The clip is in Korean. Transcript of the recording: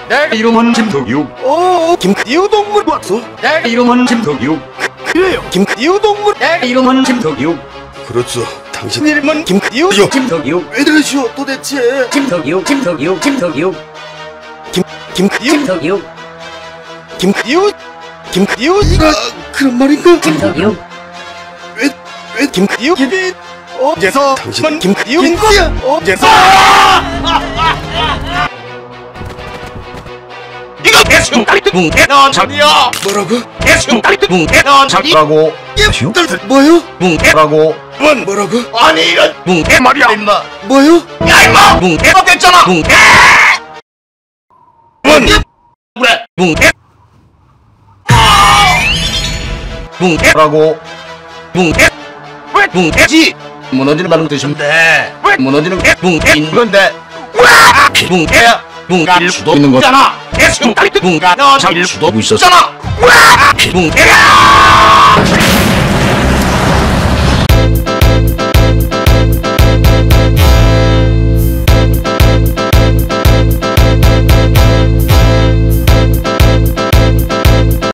내 이름은 김덕유. 김이우 동물 왔어? 내 이름은 김덕유. 그래요. 김이우 동물. 내 이름은 김덕유. 그렇소. 당신 이름은 김이우요. 김덕유. 왜 그러시오 도대체? 김덕유. 김덕유. 김덕유. 김이우. 김덕유. 김이우가 그런 말인가? 김덕유. 왜 김이우? 김이 어째서 당신은 김이우인가? 어째서? 이거 대충 뭉개던 자리야. 뭐라고? 대충 뭉개던 자리라고. 예시오? 뭐요? 뭉개라고. 뭐라고? 아니 이런 뭉개 말이야 임마. 뭐요? 야 임마 뭉개가 됐잖아. 뭉개. 그래 뭉개. 뭉개라고. 뭉개. 왜 뭉개지? 무너지는 말은 드셨는데 왜 무너지는 게 뭉개인 건데 왜 뭉개야? 뭉가일 수도 있는 거잖아. 대충 뭉가던 자리일 수도 있었잖아. 왜 뭉개야?